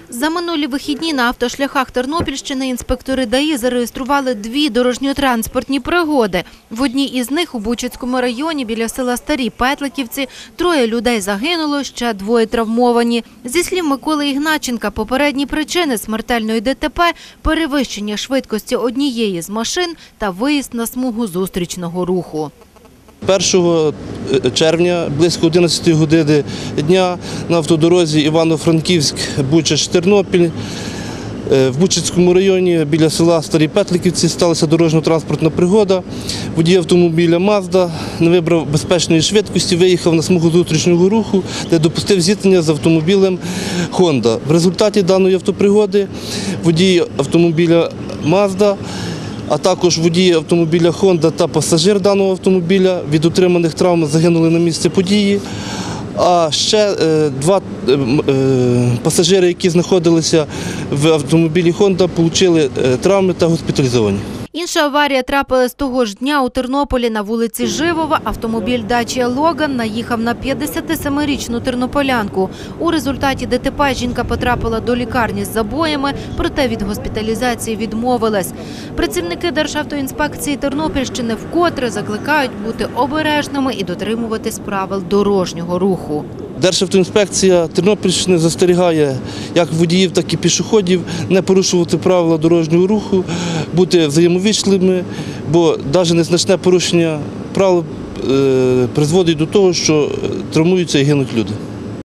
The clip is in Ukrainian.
За минулі вихідні на автошляхах Тернопільщини інспектори ДАІ зареєстрували 2 дорожньо-транспортні пригоди. В одній із них у Бучацькому районі біля села Старі Петликівці 3 людей загинуло, ще 2 травмовані. Зі слів Миколи Ігначенка, попередні причини смертельної ДТП – перевищення швидкості однієї з машин та виїзд на смугу зустрічного руху. 1 червня близько 11 години дня на автодорозі Івано-Франківськ-Бучач-Тернопіль в Бучацькому районі біля села Старі Петликівці сталася дорожньо-транспортна пригода. Водій автомобіля «Мазда» не вибрав безпечної швидкості, виїхав на смугу зустрічного руху, де допустив зіткнення з автомобілем «Хонда». В результаті даної автопригоди водій автомобіля «Мазда», а також водій автомобіля «Хонда» та пасажир даного автомобіля від отриманих травм загинули на місці події. А ще 2 пасажири, які знаходилися в автомобілі «Хонда», отримали травми та госпіталізовані. Інша аварія трапилась того ж дня у Тернополі на вулиці Живова. Автомобіль «Дачія Логан» наїхав на 57-річну тернополянку. У результаті ДТП жінка потрапила до лікарні з забоями, проте від госпіталізації відмовилась. Працівники Державтоінспекції Тернопільщини вкотре закликають бути обережними і дотримуватись правил дорожнього руху. Державтоінспекція Тернопільщини застерігає як водіїв, так і пішоходів не порушувати правила дорожнього руху, бути взаємовічливими, бо навіть незначне порушення правил призводить до того, що травмуються і гинуть люди.